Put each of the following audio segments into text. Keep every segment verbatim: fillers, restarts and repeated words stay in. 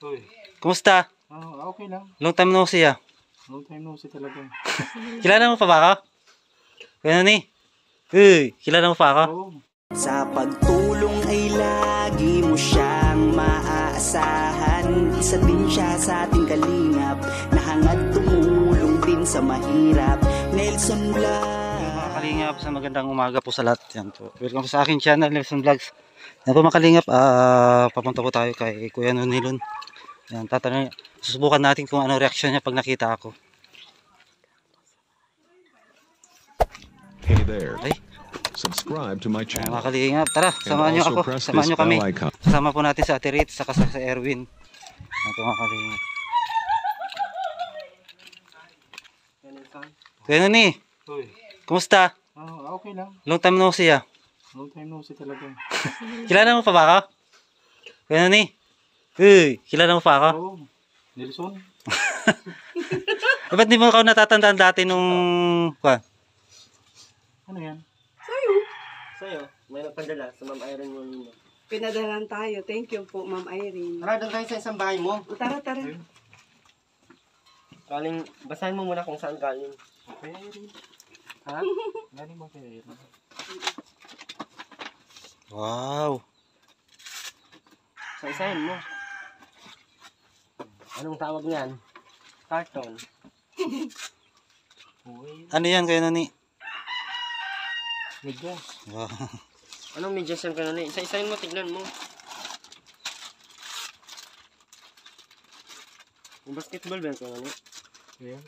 Uy. Kumusta? Oh, okay lang. Long time no see ah. Long time no see talaga. Kilala mo pa ba ako? Kaya ni? Uy, kilala mo pa ako? Oo. Sa pagtulong ay lagi mo siyang maaasahan. Isa din siya sa ating kalingap, nahangad tumulong din sa mahirap. Nelson Vlog. Mga kalingap, sa magandang umaga po sa lahat. Yan po. Welcome po sa aking channel, Nelson Vlogs. Yan po mga kalingap, uh, papunta po tayo kay Kuya Nonilon. Yan, tatanong, susubukan natin kung ano reaksyon niya pag nakita ako. Hey there. Ay. Subscribe to my Yan, channel. mga kalingap, tara, samahan niyo ako. Samahan niyo kami. Kasama po natin sa Ate Rit, saka sa Erwin. Yan po mga kalingap. Kuya Noni, Uy. kumusta? Oh, okay lang. Long time no see ah. Long time no see talaga. Kilala mo pa ba ako? Kuya Noni? Uy, kilala mo pa ako? Oo. Nelson. Eh, ba't di mo ako natatandaan dati nung... Kwa? Ano yan? Sa'yo, may nagpadala sa Ma'am Irene Molina. Pinadalan tayo. Thank you po, Ma'am Irene. Tara, doon tayo sa isang bahay mo. O, tara, tara. Galing, basahin mo muna kung saan galing. Okay, Irene. Ha? Galing mo kay Irene. Wow. Sa isahin mo. Anong tawag niyan? Carton. Uy. Ano yan, Kuya Noni? Medyo. Wow. Anong medyas yan ka nun eh? Sa isahin mo, tignan mo. Yung basketball ba yan ka nun eh? Ayan.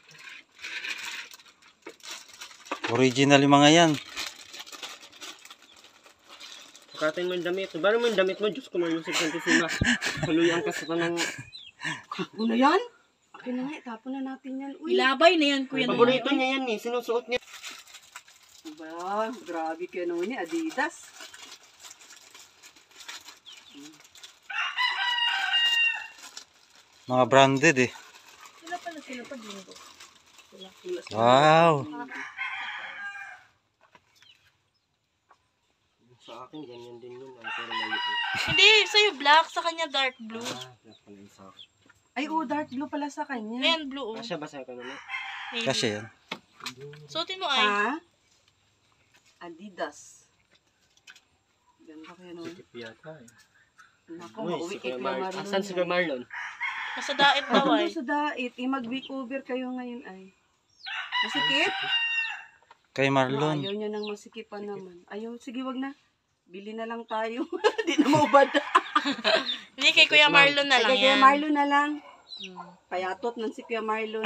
Original yung mga yan. Sukatin mo yung damit. Baro mo yung damit mo, Diyos ko malusig ng tisima. Haluyan ka sa tanong. Ano yan? Akin na nga, tapon na natin yan. Uy, Ilabay na yan, Kuya Noni. Paborito niya yan eh, sinusuot niya. ba? Grabe kayo naman ni Adidas. Mga branded eh. Sila pala sila pa din ko. Wow. Sa akin, ganyan din yun. Ang pero maliit. Hindi, sa'yo black, sa kanya dark blue. Ah, black pala yung sa akin. Ay, oh, dark blue pala sa kanya. Ayan, blue. Oh. Kasya ba sa'yo ka nun eh? Navy. Kasi yan. Suotin mo ay. Ha? Adidas. Ganda kayo naman. Tip yata eh. Naku, Uy, mauwi si kay Kuya Kuya Mar- Marlon. Asan si Kuya Marlon? Nasa daet daw Ano ay. sa dait? Eh, mag-weekover kayo ngayon ay. Masikip? Kay Oh, Marlon. ayaw niya nang masikipan naman. Ayaw, sige wag na. Bili na lang tayo. Di na maubad. Hindi, kay Kuya Marlon na lang Kaya Kuya yan. Marlon na lang. Hmm. Payatot ng si Kuya Marlon.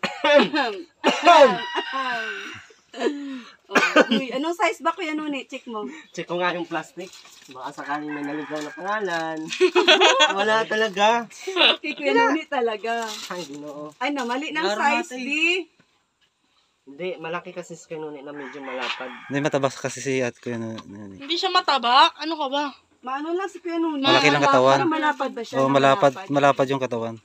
Oh, uy, anong size ba Kuya Noni? Check mo. Check ko nga yung plastic. Baka sakaling may naligaw na pangalan. Wala talaga. Kay Kuya Noni talaga. Ay, ginoo. Ay, na mali ng Laro size, natin. di. Hindi, malaki kasi si Kuya Noni na medyo malapad. Hindi matabas kasi si at Kuya Noni. Hindi siya mataba. Ano ka ba? Maano lang si Kuya Noni. Malaki lang katawan. Parang malapad ba siya? Oh, Na malapad, malapad yung katawan.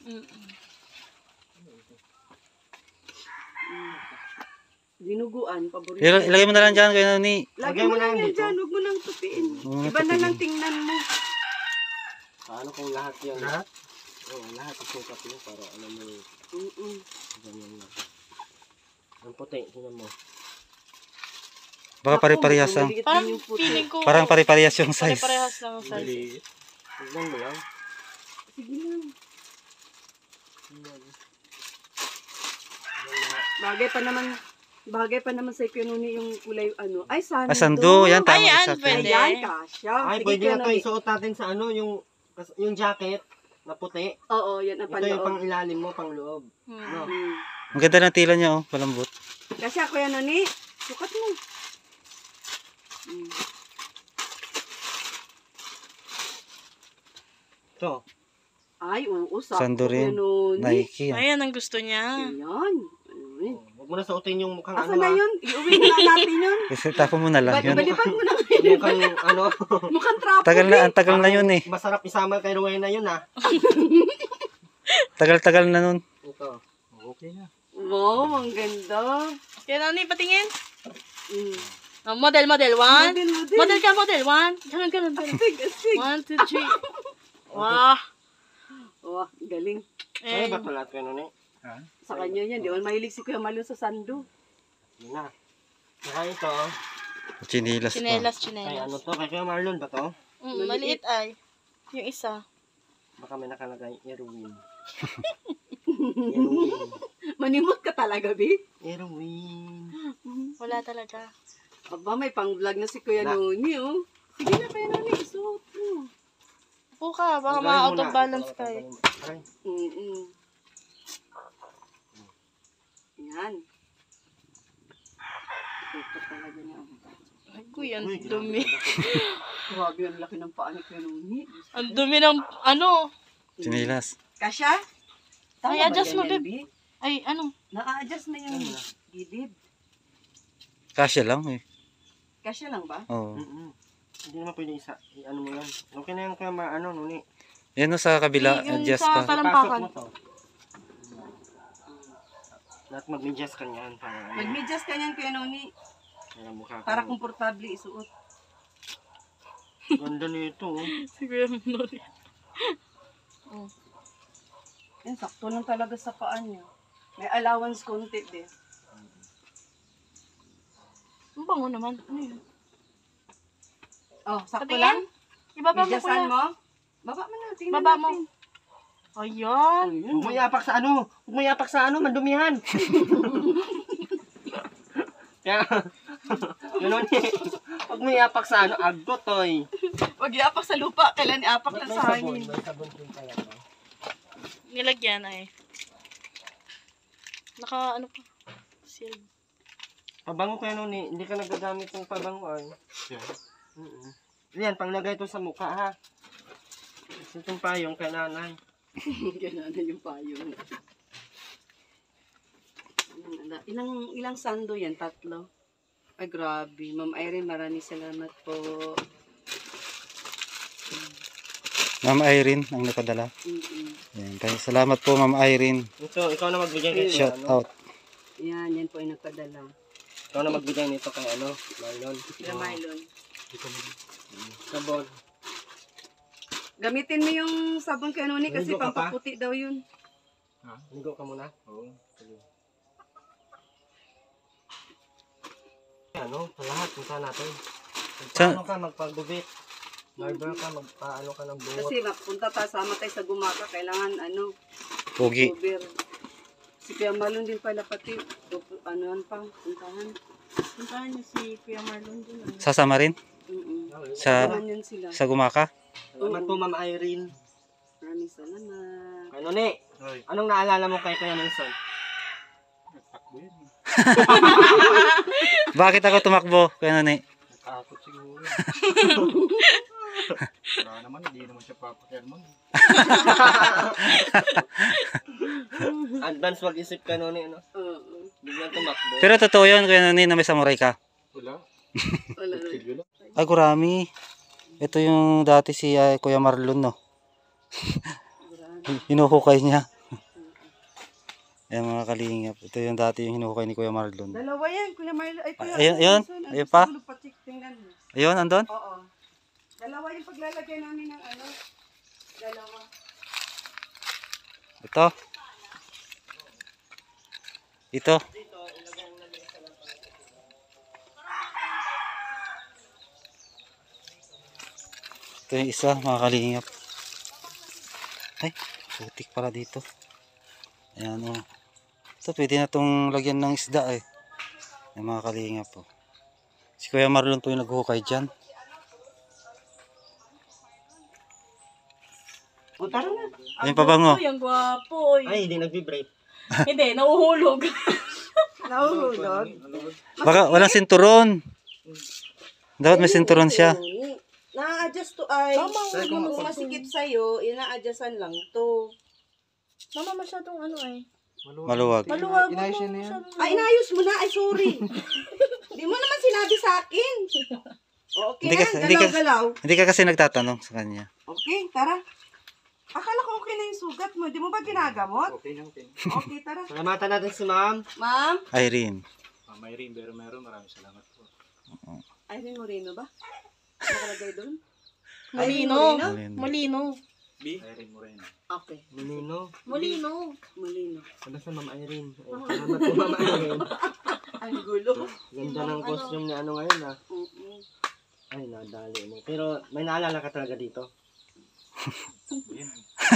Dinuguan, paborito. Il- ilagay mo na lang dyan, Kuya Noni. Lagay mo lang yan dyan, huwag mo nang tupiin. Huwag mo Iba na tupiin. lang tingnan mo. Paano kung lahat yun? Lahat? Oo, lahat isukat mo para alam mo yung Mm-mm. ganyan na. Ang puti, tingnan mo. Baka pare-parehas Naku, ang... maliit Parang din yung puti. feeling ko. Parang pare-parehas yung size. Pare-parehas lang ang size. Maliit. Tignan mo lang. Sige lang. Bagay pa naman, bagay pa naman sa Kuya Noni yung kulay ano. Ay, sando. Ah, sando. Yan, tama. Ayan, exact. pwede. Ayan, kasya. Ay, Sige, pwede Kuya na ito Noni. isuot natin sa ano, yung yung jacket na puti. Oo, yan ang Ito yung pang panloob. ilalim mo, pang loob. Hmm. No? Hmm. Ang ganda ng tila niya, oh. Palambot. Kasi Kuya Noni, sukat mo. Hmm. Ito. Ay, oo, sakto. Sando rin. Kuya Noni. Nike. Yan. Ayan ang gusto niya. Ayan. Ay. Oh, huwag mo na suotin yung mukhang Asa ano na ah. yun? Iuwi na natin yun. Kasi tapo mo na lang Bali, yun. balipad mo na. Mukhang ano. Mukhang trapo. Tagal na, ang tagal na yun eh. Masarap isama kay Rowena yun ah. Tagal-tagal na nun. Ito. Okay na. Wow, ang ganda. Kuya Noni, patingin. Mm. Oh, model, model. One. Model, model. Model ka, model. One. Ganun, ganun, ganun. Astig, astig. One, two, three. Wow. Oh, galing. Ay, Eh, ba pala ito ano ni? Ha? Sa kanya yan. Di man mahilig si Kuya Marlon sa sando. Yun na. Saka ito, Chinilas pa. chinelas, kay chinelas. ano to, kay Kuya Marlon ba to? Mm, maliit ay. Yung isa. Baka may nakalagay, Erwin. Erwin. Manimot ka talaga, Bi. Erwin. Wala talaga. Aba, may pang-vlog na si Kuya Na. Noni, oh. Sige na, Kuya Noni. Isuot mo. Upo ka, baka Tanggalin ma-out mo of na. balance ka eh. Ay, Mm-mm. Yan. Ito talaga niya. Ay, kuya, ang uy, dumi. Grabe, ang laki ng paa ni Kuya Noni. Ang dumi ng, ano? Chinilas. Kasha? Tama Ay, ba adjust mo, ganyan, babe. Bi? Ay, ano? Na-adjust na yung Ano na? gilid. Kasya lang eh. Kasha lang ba? Oo. mm Hindi naman pwede isa. I-ano mo yan. Okay na yan kaya ma-ano, nuni. Yan o sa kabila, Yung adjust sa ka. talampakan. Ipasok mo to. Lahat mag-adjust ka niyan para ano, Mag-adjust ka niyan, Kuya Noni. para mukha ka. Para komportable isuot. Ganda nito. Oh. Si Kuya Noni. Yan, sakto lang talaga sa paa niya. May allowance konti din. Ang bango naman. Ano yun? Oh, sakto Patingin? lang? Ibaba mo, Adjustan kuya. mo? Baba mo na. Tingnan Baba mo. natin. Ayan. Huwag mo yapak sa ano. Huwag mo yapak sa ano. Mandumihan. Kaya, gano'n eh. Huwag mo yapak sa ano. Agot, oy. Huwag iapak sa lupa. Kailan iapak Ba't lang may sa sabon? hangin. May sabon din kaya. No? Nilagyan ay. Naka, ano pa? Seal. Pabango kaya nun eh. Hindi ka nagagamit ng pabango ay. Yan. Mm Yan, panglagay ito sa mukha ha. Kasi itong payong kay nanay. Ganun na yung payo. Ilang, ilang, ilang sando yan? Tatlo? Ay, grabe. Ma'am Irene, maraming salamat po. Ma'am Irene ang napadala. Mm-mm. Yan. Kaya salamat po Ma'am Irene. Ito, ikaw na magbigay kay Shout ano. out. Yan, yan po ay nagpadala. Ikaw na magbigay nito kay ano. Marlon. Kuya Marlon. Sabon. Gamitin mo yung sabon kay Noni kasi Ligo ka pa? pampaputi daw yun. Ligo ka muna. Oo. Sige. Ano, sa lahat, punta natin. Sa- Magpaano ka, magpagubit. Barber ka, magpaano ka ng buhok. Kasi mapunta tayo, sama tayo sa gumaka, kailangan ano, Pogi. cover. Si Kuya Marlon din pala pati, anuhan pa, puntahan. Puntahan niyo si Kuya Marlon dun. Ano? Sasama rin Mm-mm. sa Naman yun sila. sa gumaka. Salamat po, Ma'am Irene. Maraming salamat. Ano ni? Ay, Anong naalala mo kay Kuya Nelson? takbo yan. Bakit ako tumakbo? Kaya ni. Natakot siguro. Wala naman, hindi naman siya papakirman. Advance mag-isip ka nun eh, ano? Oo. Biglang tumakbo. Pero totoo yun, kaya ni na may samurai ka. Wala. Wala na. Sige lang. Ay, kurami. Ito yung dati si ah, Kuya Marlon, no? Hinuhukay niya. Ayan mga kalingap. Ito yung dati yung hinuhukay ni Kuya Marlon. Dalawa yan, Kuya Marlon. Ay, Kuya Ayun, ayun. Marlon, Ayun pa. siguro patik, tingnan mo. Ayun, andun? Oo. Dalawa yung paglalagay namin ng ano. Dalawa. Ito. Ito. Ito yung isa, mga kalingap. Ay, putik pala dito. Ayan o. Ito, pwede na itong lagyan ng isda eh. Ayan, mga kalingap po. Si Kuya Marlon po yung naghuhukay dyan. O, tara na. Ayan pa bango. Uy, ang gwapo. Uy. Ay, hindi nag-vibrate. Hindi, nauhulog. Nahuhulog. Baka walang sinturon. Dapat may sinturon siya. Na-adjust to ay. Tama, huwag Kung naman. masikip sa'yo, ina-adjustan lang to. Mama, masyadong ano ay. Maluwag. Maluwag. Inayos yun na yan. Masyadong- Ay, inayos mo na. Ay, sorry. Di mo naman sinabi sa akin. O, Okay Hindi na, ka- hindi ka- galaw-galaw. Hindi ka kasi nagtatanong sa kanya. Okay, tara. Akala ko okay na yung sugat mo. Di mo ba ginagamot? Okay lang, okay. Okay, tara. Salamatan natin si Ma'am. Ma'am, Irene. Ah, may rin, pero meron. Maraming salamat po. Irene Moreno ba? Nakalagay doon? Malino. Malino. Malino. B? Irene Moreno. Okay. Molino. Molino. Molino. Basta Ma'am Irene. Oh, salamat po Ma'am Irene. Ang gulo. Ganda ng costume ni ano ngayon ah. Mm-mm. Ay, nadali mo. Pero may naalala ka talaga dito. Yan.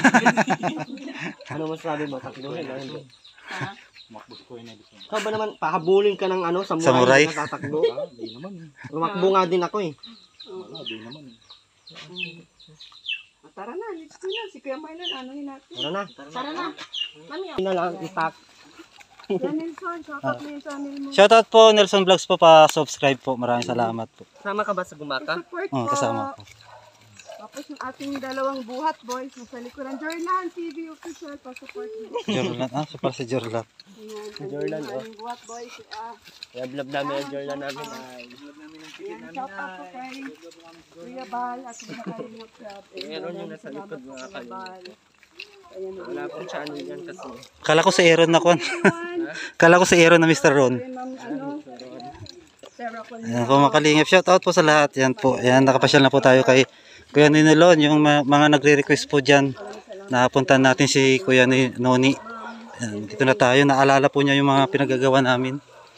Ano masasabi mo? Takbuhin o hindi? Ha? Makbos ko yun na gusto. Ikaw ba naman, pahabulin ka ng ano, samurai, Samurai? na tatakbo? Ah, di naman eh. Lumakbo nga din ako eh. Wala, di naman eh. Ah, Tara na, let's go na. Si Kuya Marlon, anohin natin. Tara na. Tara na. Mami, Yun na lang, itak. Kuya Nelson, shoutout mo yung channel mo. Shoutout po, Nelson Vlogs po, pa-subscribe po. Maraming salamat po. Sama ka ba sa gumaka? Support Oh, po. kasama po. Tapos yung ating dalawang buhat boys nasa likuran. Jorlan T V official, pa-support mo. Jorlan, ah, so para si Jorlan. Ayan, Jorlan, ang oh. ating buhat boys. Ah, Love-love namin ang Jordan namin. Ay. ayan, shoutout po kay Kuya Bal at mga kalingap crab. Meron yung nasa likod, mga Kuya Bal. Ayan, Wala pong channel yan kasi. Kala ko si Aaron na kon. Kala ko si Aaron na mister Ron. Kay Ma'am, ano, Sarah Colina. Ayan po mga kalingap, shoutout po sa lahat. Yan po, ayan, nakapasyal na po tayo kay Kuya Ninilon, yung ma- mga nagre-request po dyan. Napunta natin si Kuya ni Noni. Ayan, dito na tayo, naalala po niya yung mga pinagagawa namin.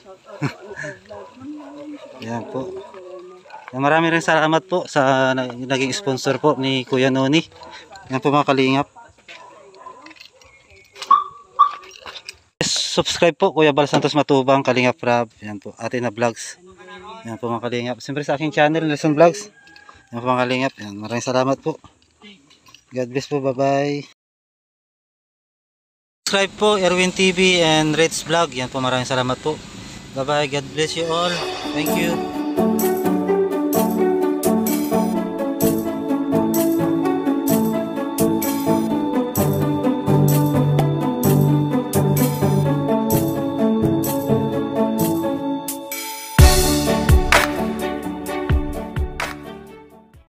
Ayan po. Ayan, marami rin salamat po sa na- naging sponsor po ni Kuya Noni. Ayan po mga kalingap. Subscribe po Kuya Bal Santos Matubang, Kalingap Rab. Ayan po, Ate na Vlogs. Ayan po mga kalingap. Siyempre sa aking channel, Nelson Vlogs. Ayan po mga kalingap. Ayan, maraming salamat po. God bless po, bye-bye. Subscribe po, Erwin T V and Reds Vlog. Yan po, maraming salamat po. Bye-bye, God bless you all. Thank you.